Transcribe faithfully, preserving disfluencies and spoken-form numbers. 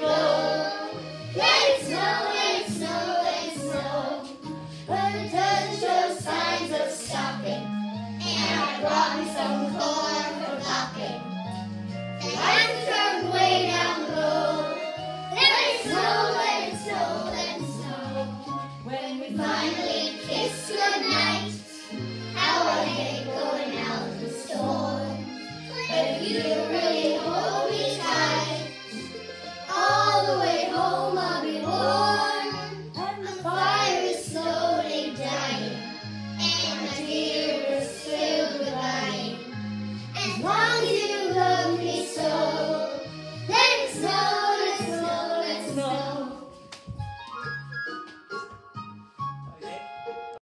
blow. Let it snow, let it snow, let it snow. But it doesn't show signs of stopping. And I brought me some